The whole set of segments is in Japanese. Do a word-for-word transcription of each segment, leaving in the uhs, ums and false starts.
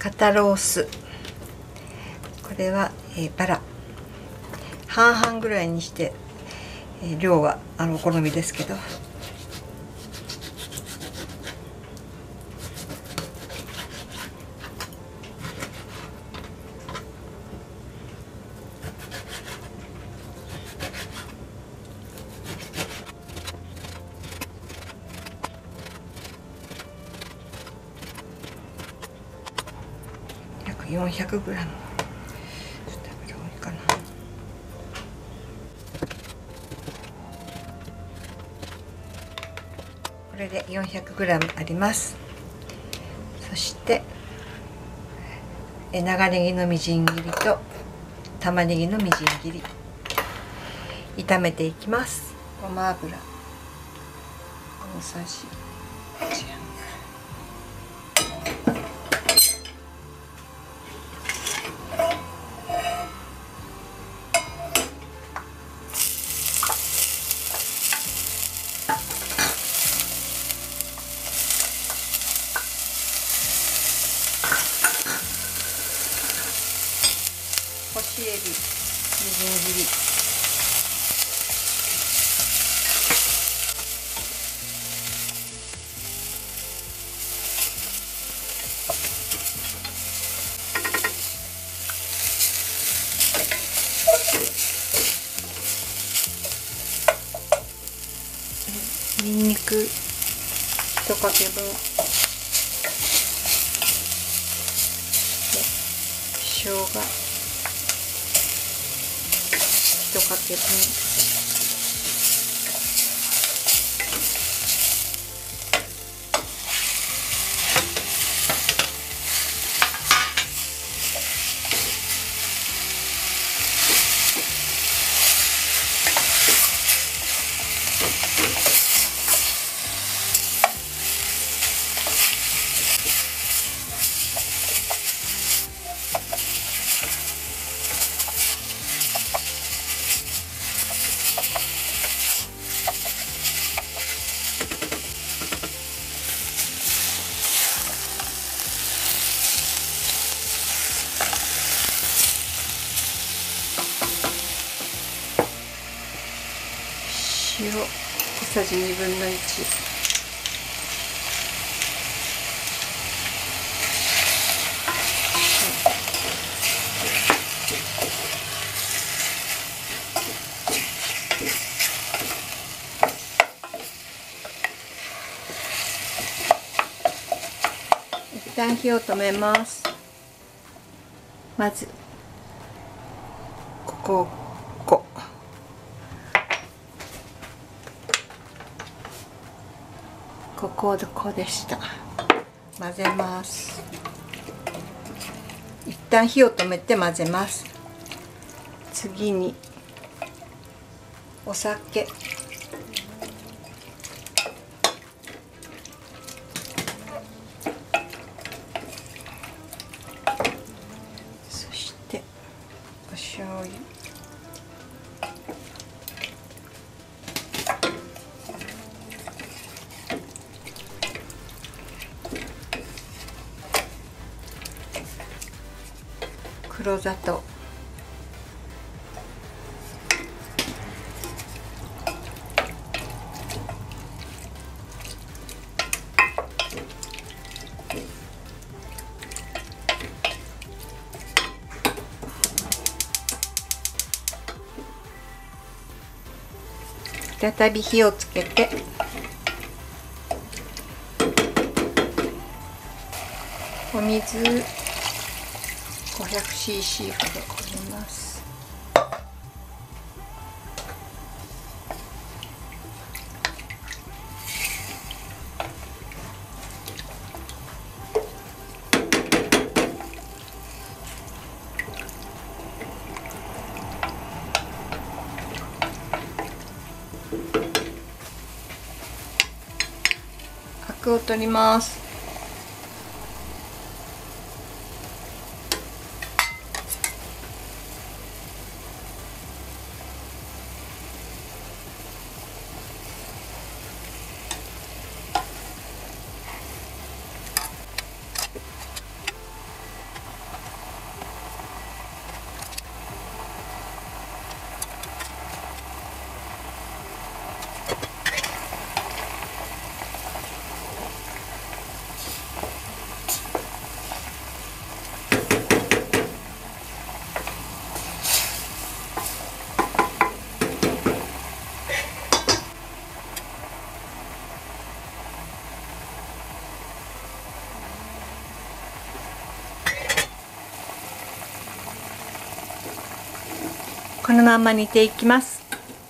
肩ロース、これは、えー、バラ半々ぐらいにして、えー、量はあのお好みですけど、約 よんひゃくグラム、 ちょっと油多いかな。これで よんひゃくグラム あります。そしてえ長ネギのみじん切りと玉ねぎのみじん切り、炒めていきます。ごま油大さじいち、干しエビみじん切り、にんにくいちかけぶん、しょうがいちかけぶん、塩小さじにぶんのいち、一旦火を止めます。まずここをこうここでこうでした。混ぜます。一旦火を止めて混ぜます。次にお酒、そしてお醤油、黒砂糖、再び火をつけてお水 ごひゃくシーシー ほど入れます。アクを取ります。 このまま煮ていきます。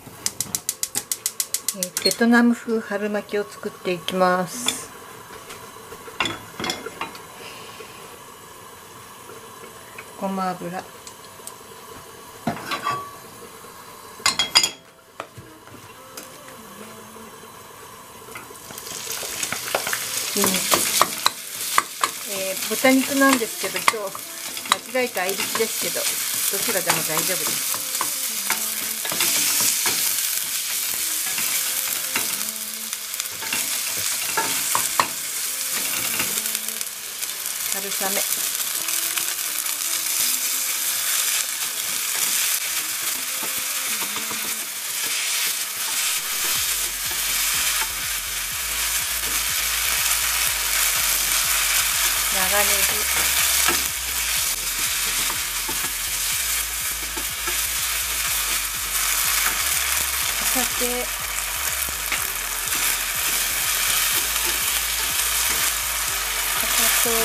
えー、ベトナム風春巻きを作っていきます。ごま油、ひき肉、えー、豚肉なんですけど、今日間違えた合いびきですけど、どちらでも大丈夫です。春雨、長ネギ、お酒、砂糖、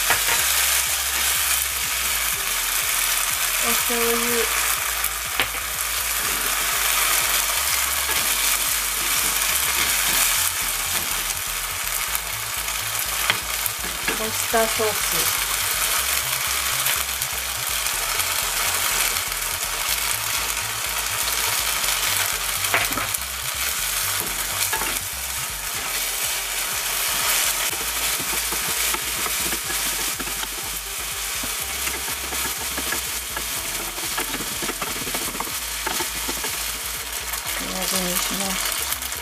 お醤油、オイスターソース、同じにします。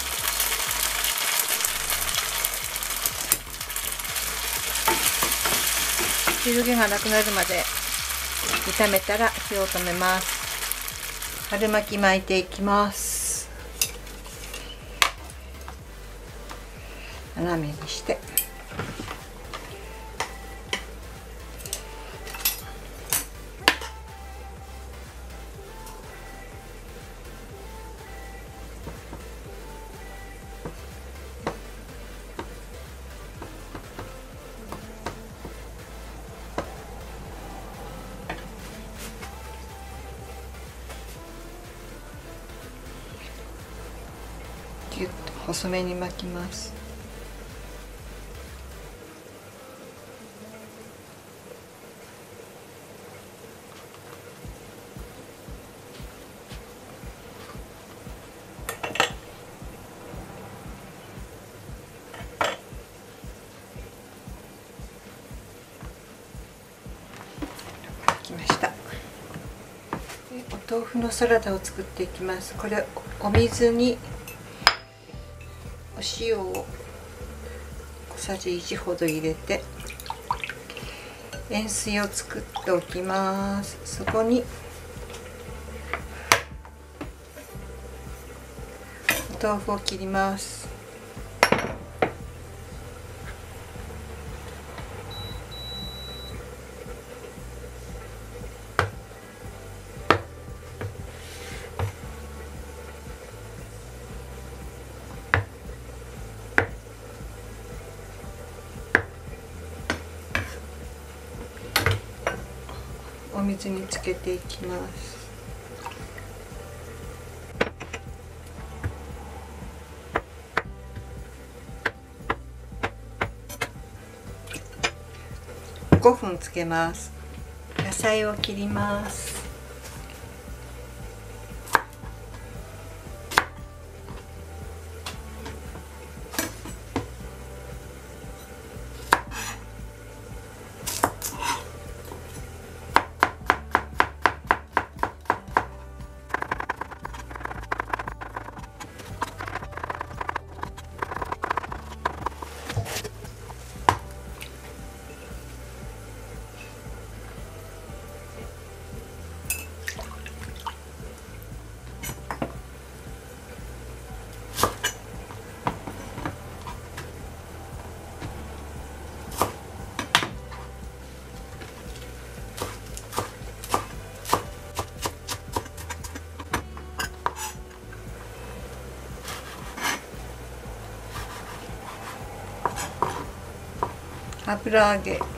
汁気がなくなるまで炒めたら火を止めます。春巻き巻いていきます。斜めにしてギュッと細めに巻きます。巻きました。お豆腐のサラダを作っていきます。これお水にお塩を小さじいちほど入れて塩水を作っておきます。そこにお豆腐を切ります。お水につけていきます。ごふんつけます。野菜を切ります。油揚げ、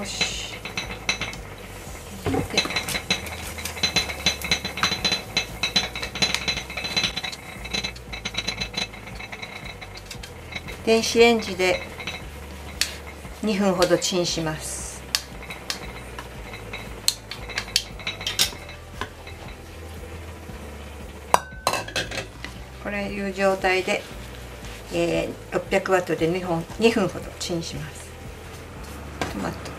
よし。で電子レンジでにふんほどチンします。これいう状態で、えー、ろっぴゃくワットでにふん、にふんほどチンします。トマト、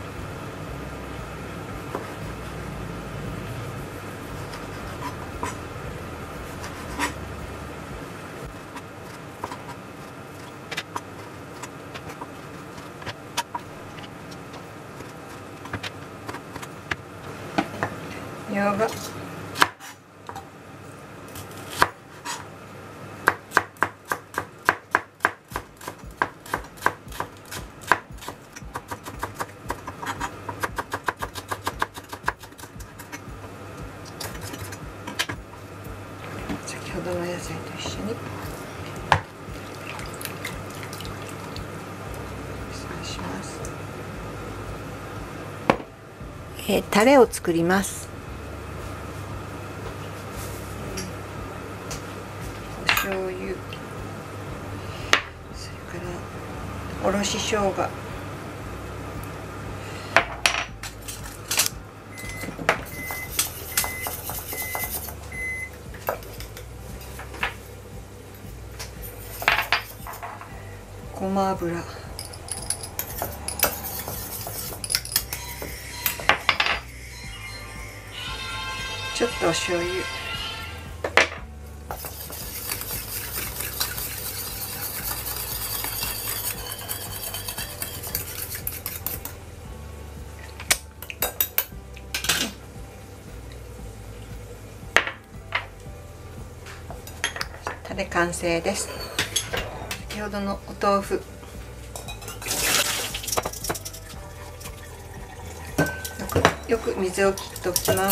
みょうが、先ほどの野菜と一緒にそうします。えー、タレを作ります。お醤油、それからおろし生姜、ごま油、ちょっとお醤油、タレ完成です。先ほどのお豆腐、よくよく水を切っておきます。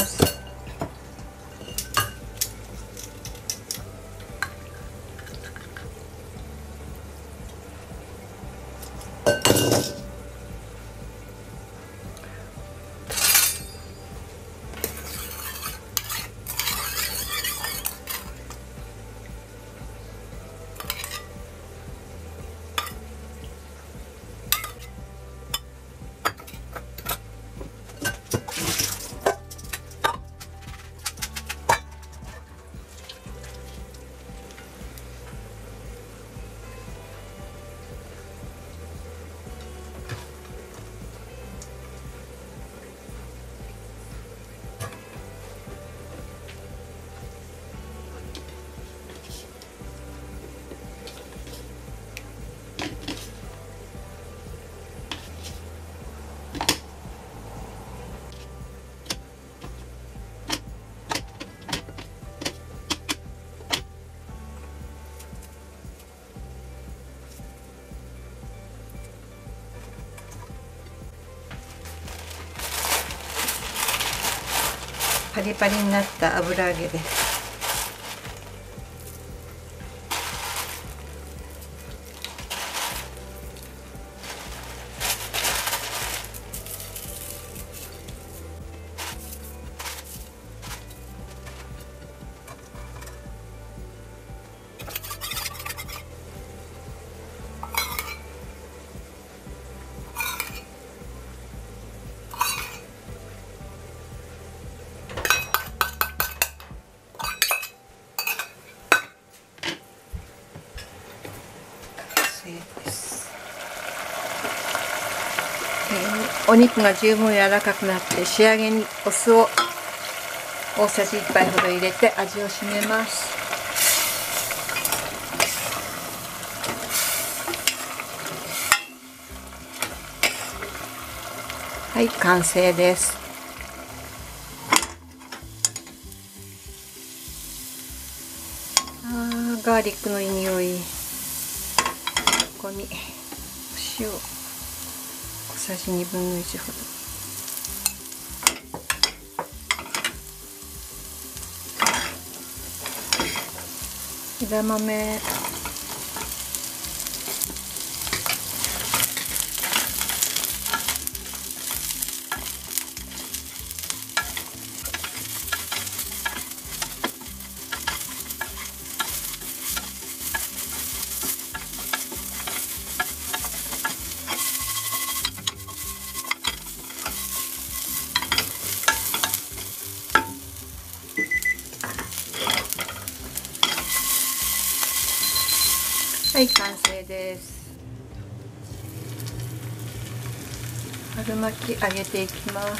パリパリになった油揚げです。です。えー、お肉が十分柔らかくなって仕上げにお酢を大さじいっぱいほど入れて味をしめます。はい、完成です。あー、ガーリックのいい匂い。ここにお塩小さじにぶんのいちほど、枝豆、 はい、完成です。春巻き揚げていきます。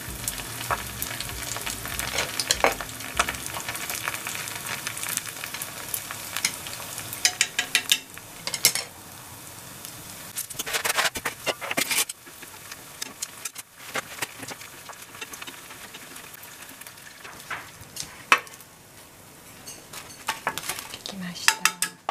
できました。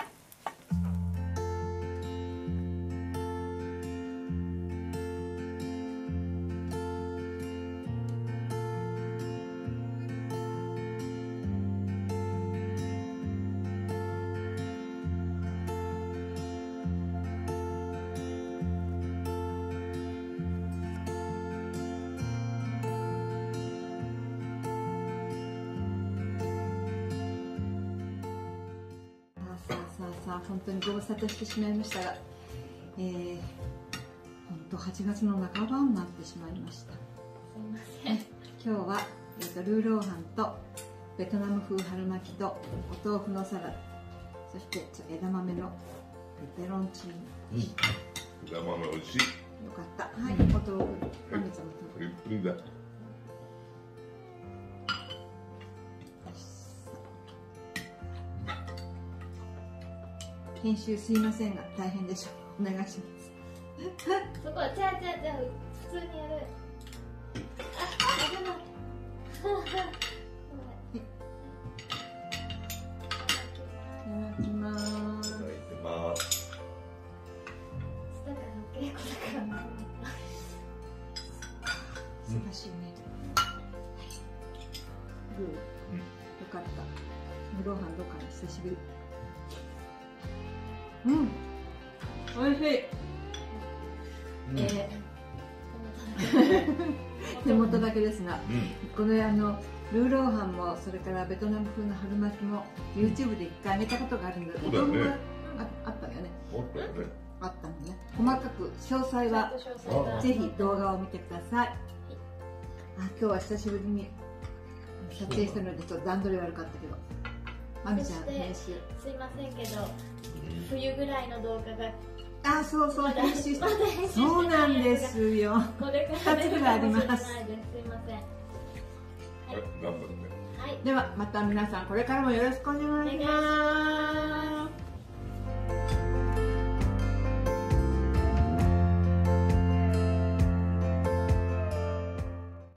本当にご無沙汰してしまいましたが、えー、本当はちがつの半ばになってしまいました。すみません。今日は、えー、とルーローハンとベトナム風春巻きとお豆腐のサラダ、そして枝豆のペペロンチーノ、 うん、枝豆美味しい。 よかった。はい、お豆腐、マミちゃんもプリプリだ。 編集すいませんが大変でしょう。お願いします。 そこはじゃあじゃあじゃあ普通にやる。あ、危ない。 いただきます。 いただいてます。 だから稽古だからな。 素晴らしいね。グー、よかった。ムローハンどうかな、久しぶり。うん、美味しい。えー、手元だけですが、うん、このあのルーローハンもそれからベトナム風の春巻きも YouTube で一回上げたことがあるんで、うどんがあったよね。あったのね。細かく詳細はぜひ動画を見てください。あ、今日は久しぶりに撮影したのでちょっと段取り悪かったけど、まみちゃん編集。 すいませんけど。冬ぐらいの動画があ、そうそう、編集してそうなんですよ。 これからふたつぐらいあります。 すいません。はい、 頑張って。 ではまた皆さんこれからもよろしくお願いします。